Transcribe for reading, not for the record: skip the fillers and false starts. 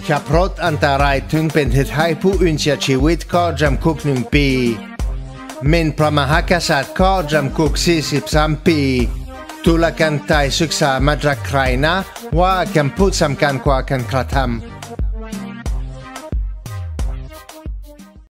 ขับรถอันตรายถึงเป็นเหตุให้ผู้อื่นเสียชีวิตก็จำคุก1 ปีหมิ่นพระมหากษัตริย์ก็จำคุก43 ปีตุลาการไทยศึกษามาจากใครนะว่าคำพูดสำคัญกว่าการกระทำ